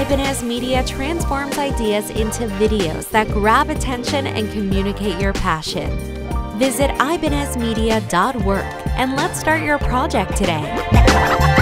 Ibanez Media transforms ideas into videos that grab attention and communicate your passion. Visit ibanezmedia.work and let's start your project today.